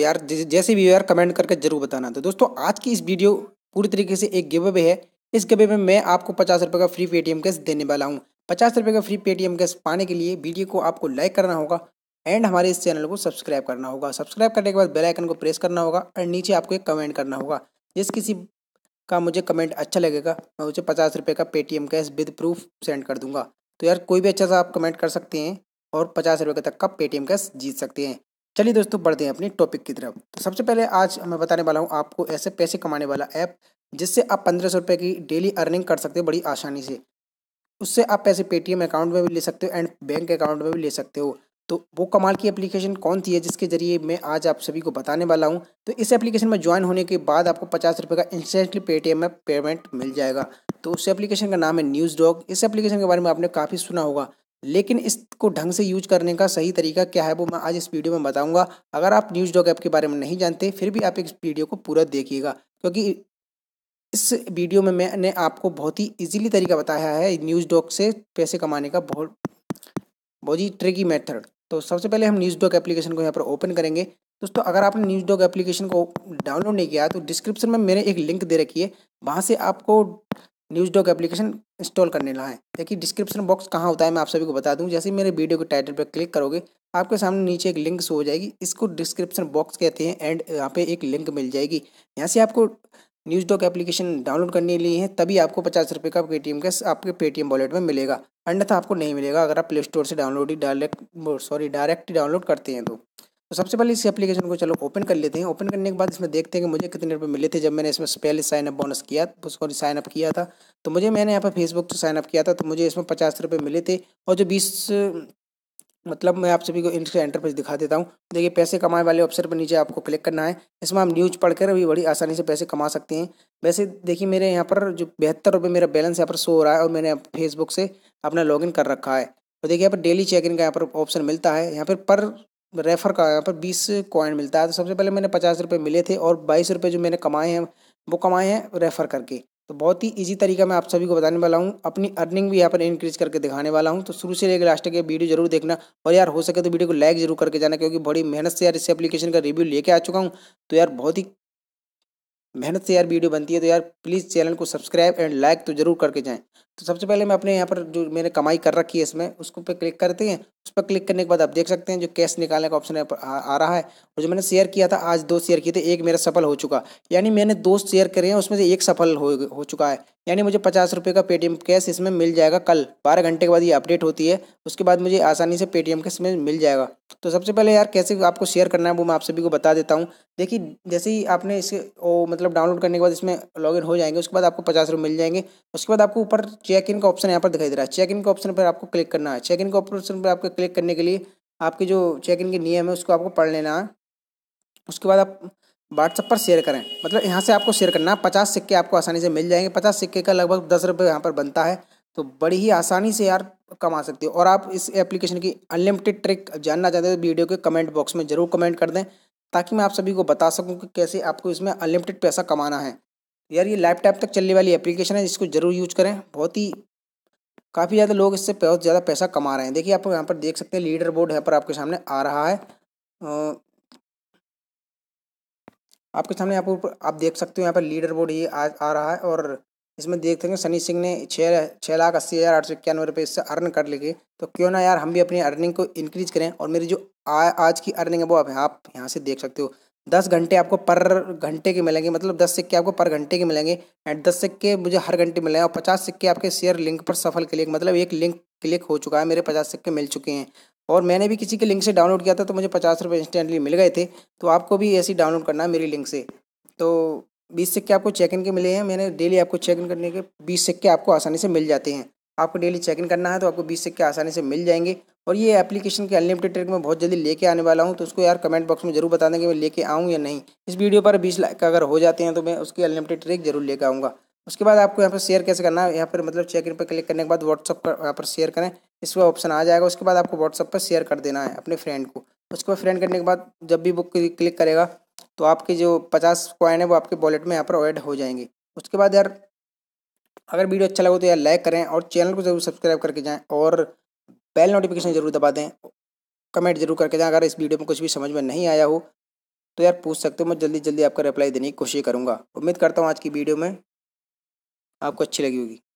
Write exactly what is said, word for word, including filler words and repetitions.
यार जैसे भी हो यार कमेंट करके जरूर बताना। तो दोस्तों आज की इस वीडियो पूरी तरीके से एक गिव अवे है। इस गिव अवे में मैं आपको पचास रुपये का फ्री पेटीएम कैश देने वाला हूँ। पचास रुपये का फ्री पेटीएम कैश पाने के लिए वीडियो को आपको लाइक करना होगा एंड हमारे इस चैनल को सब्सक्राइब करना होगा। सब्सक्राइब करने के बाद बेल आइकन को प्रेस करना होगा और नीचे आपको एक कमेंट करना होगा। जिस किसी का मुझे कमेंट अच्छा लगेगा मैं उसे पचास रुपये का Paytm cash with proof send कर दूंगा। तो यार कोई भी अच्छा सा आप कमेंट कर सकते हैं और पचास रुपये तक का पेटीएम कैश जीत सकते हैं। चलिए दोस्तों बढ़ते हैं अपनी टॉपिक की तरफ। तो सबसे पहले आज मैं बताने वाला हूँ आपको ऐसे पैसे कमाने वाला ऐप जिससे आप पंद्रह सौ रुपये की डेली अर्निंग कर सकते हो बड़ी आसानी से। उससे आप पैसे पेटीएम अकाउंट में भी ले सकते हो एंड बैंक अकाउंट में भी ले सकते हो। तो वो कमाल की एप्लीकेशन कौन सी है जिसके जरिए मैं आज आप सभी को बताने वाला हूँ। तो इस एप्लीकेशन में ज्वाइन होने के बाद आपको पचास रुपये का इंस्टेंटली पेटीएम में पेमेंट मिल जाएगा। तो उस एप्लीकेशन का नाम है न्यूज़ डॉग। इस एप्लीकेशन के बारे में आपने काफ़ी सुना होगा, लेकिन इसको ढंग से यूज करने का सही तरीका क्या है वो मैं आज इस वीडियो में बताऊंगा। अगर आप न्यूज़ डॉग ऐप के बारे में नहीं जानते फिर भी आप इस वीडियो को पूरा देखिएगा, क्योंकि इस वीडियो में मैंने आपको बहुत ही इजीली तरीका बताया है न्यूज़ डॉग से पैसे कमाने का, बहुत बहुत ही ट्रिकी मेथड। तो सबसे पहले हम न्यूज़ डॉग एप्लीकेशन को यहाँ पर ओपन करेंगे। दोस्तों अगर आपने न्यूज़ डॉग एप्लीकेशन को डाउनलोड नहीं किया तो डिस्क्रिप्शन में मैंने एक लिंक दे रखी है, वहाँ से आपको न्यूज़ डॉग एप्लीकेशन इंस्टॉल करने ला है। देखिए डिस्क्रिप्शन बॉक्स कहाँ होता है मैं आप सभी को बता दूं। जैसे ही मेरे वीडियो के टाइटल पर क्लिक करोगे आपके सामने नीचे एक लिंक शो हो जाएगी, इसको डिस्क्रिप्शन बॉक्स कहते हैं एंड यहाँ पे एक लिंक मिल जाएगी। यहाँ से आपको न्यूज़ डॉग एप्लीकेशन डाउनलोड करने के लिए है, तभी आपको पचास रुपये का पेटीएम कैश आपके पेटीएम वॉलेट में मिलेगा, अन्यथा आपको नहीं मिलेगा अगर आप प्ले स्टोर से डाउनलोड ही डायरेक्ट सॉरी डायरेक्ट डाउनलोड करते हैं तो। तो सबसे पहले इस एप्लीकेशन को चलो ओपन कर लेते हैं। ओपन करने के बाद इसमें देखते हैं कि मुझे कितने रुपए मिले थे जब मैंने इसमें पहले साइन अप बोनस किया सॉरी साइन अप किया था। तो मुझे मैंने यहाँ पर फेसबुक से साइन अप किया था, तो मुझे इसमें पचास रुपये मिले थे। और जो बीस मतलब मैं आप सभी को इनका इंटरफेस दिखा देता हूँ। देखिए पैसे कमाए वाले ऑप्शन पर नीचे आपको क्लिक करना है। इसमें हम न्यूज़ पढ़कर भी बड़ी आसानी से पैसे कमा सकते हैं। वैसे देखिए मेरे यहाँ पर जो बहत्तर रुपये मेरा बैलेंस यहाँ पर शो हो रहा है और मैंने फेसबुक से अपना लॉगिन कर रखा है। तो देखिए यहाँ पर डेली चेक इन का यहाँ पर ऑप्शन मिलता है, यहाँ पर पर रेफर का यहाँ पर बीस कॉइन मिलता है। तो सबसे पहले मैंने पचास रुपये मिले थे और बाईस रुपये जो मैंने कमाए हैं वो कमाए हैं रेफर करके। तो बहुत ही इजी तरीका मैं आप सभी को बताने वाला हूँ, अपनी अर्निंग भी यहाँ पर इंक्रीज करके दिखाने वाला हूँ। तो शुरू से लेकर लास्ट तक ये वीडियो जरूर देखना और यार हो सके तो वीडियो को लाइक जरूर करके जाना, क्योंकि बड़ी मेहनत से यार इस एप्लीकेशन का रिव्यू लेके आ चुका हूँ। तो यार बहुत ही मेहनत से यार वीडियो बनती है, तो यार प्लीज़ चैनल को सब्सक्राइब एंड लाइक तो जरूर करके जाएं। तो सबसे पहले मैं अपने यहाँ पर जो मैंने कमाई कर रखी है इसमें उसको पे क्लिक करते हैं। उस पर क्लिक करने के बाद आप देख सकते हैं जो कैश निकालने का ऑप्शन आ, आ रहा है। और जो मैंने शेयर किया था आज दो शेयर किए थे, एक मेरा सफल हो चुका, यानी मैंने दो शेयर करे हैं उसमें से एक सफल हो हो चुका है। यानी मुझे पचास रुपये का पेटीएम कैश इसमें मिल जाएगा कल बारह घंटे के बाद ये अपडेट होती है, उसके बाद मुझे आसानी से पेटीएम कैश में मिल जाएगा। तो सबसे पहले यार कैसे आपको शेयर करना है वो मैं आप सभी को बता देता हूँ। देखिए जैसे ही आपने इसे वो मतलब डाउनलोड करने के बाद इसमें लॉगिन हो जाएंगे, उसके बाद आपको पचास रुपये मिल जाएंगे। उसके बाद आपको ऊपर चेक इन का ऑप्शन यहाँ पर दिखाई दे रहा है, चेक इन का ऑप्शन पर आपको क्लिक करना है। चेक इन का ऑप्शन पर आपको क्लिक करने के लिए आपके जो चेक इन के नियम है उसको आपको पढ़ लेना है। उसके बाद आप व्हाट्सएप पर शेयर करें, मतलब यहाँ से आपको शेयर करना है। पचास सिक्के आपको आसानी से मिल जाएंगे, पचास सिक्के का लगभग दस रुपये यहाँ पर बनता है। तो बड़ी ही आसानी से यार कमा सकते हो। और आप इस एप्लीकेशन की अनलिमिटेड ट्रिक जानना चाहते हो तो वीडियो के कमेंट बॉक्स में जरूर कमेंट कर दें, ताकि मैं आप सभी को बता सकूं कि कैसे आपको इसमें अनलिमिटेड पैसा कमाना है। यार ये लाइफ टाइम तक चलने वाली एप्लीकेशन है, जिसको जरूर यूज करें। बहुत ही काफ़ी ज़्यादा लोग इससे बहुत ज़्यादा पैसा कमा रहे हैं। देखिए आप यहाँ पर देख सकते हैं लीडर बोर्ड यहाँ पर आपके सामने आ रहा है। आपके सामने यहाँ पर आप देख सकते हो यहाँ पर लीडर बोर्ड ये आ, आ रहा है। और इसमें देखते हैं सनी सिंह ने छः छः लाख अस्सी हज़ार आठ सौ इक्यानवे रुपये इससे अर्न कर लिए। तो क्यों ना यार हम भी अपनी अर्निंग को इंक्रीज करें। और मेरी जो आ, आज की अर्निंग है वो आप यहाँ से देख सकते हो। दस घंटे आपको पर घंटे के मिलेंगे, मतलब दस सिक्के आपको पर घंटे के मिलेंगे एंड दस सिक्के मुझे हर घंटे मिलेंगे। और पचास सिक्के आपके शेयर लिंक पर सफल क्लिक, मतलब एक लिंक क्लिक हो चुका है, मेरे पचास सिक्के मिल चुके हैं। और मैंने भी किसी के लिंक से डाउनलोड किया था तो मुझे पचास रुपये इंस्टेंटली मिल गए थे। तो आपको भी ऐसे ही डाउनलोड करना है मेरी लिंक से। तो बीस सिक्के आपको चेक इन के मिले हैं, मैंने डेली आपको चेक इन करने के बीस सिक्के आपको आसानी से मिल जाते हैं। आपको डेली चेक इन करना है तो आपको बीस सिक्के आसानी से मिल जाएंगे। और ये एप्लीकेशन के अनलिमिटेड ट्रिक मैं बहुत जल्दी लेके आने वाला हूँ, तो उसको यार कमेंट बॉक्स में जरूर बता दें कि मैं लेके आऊँ या नहीं। इस वीडियो पर बीस लाइक अगर हो जाते हैं तो मैं उसकी अनलिमिटेड ट्रिक जरूर लेकर आऊँगा। उसके बाद आपको यहाँ पर शेयर कैसे करना है, यहाँ पर मतलब चेक इन पर क्लिक करने के बाद व्हाट्सअप पर यहाँ पर शेयर करें, इस पर ऑप्शन आ जाएगा। उसके बाद आपको व्हाट्सअप पर शेयर कर देना है अपने फ्रेंड को। उसके बाद फ्रेंड करने के बाद जब भी वो क्लिक करेगा तो आपके जो पचास कॉइन है वो आपके वॉलेट में यहाँ पर ऐड हो जाएंगे। उसके बाद यार अगर वीडियो अच्छा लगे तो यार लाइक करें और चैनल को जरूर सब्सक्राइब करके जाएं और बेल नोटिफिकेशन जरूर दबा दें। कमेंट जरूर करके जाएं अगर इस वीडियो में कुछ भी समझ में नहीं आया हो। तो यार पूछ सकते हो, मैं जल्दी जल्दी आपका रिप्लाई देने की कोशिश करूँगा। उम्मीद करता हूँ आज की वीडियो में आपको अच्छी लगी होगी।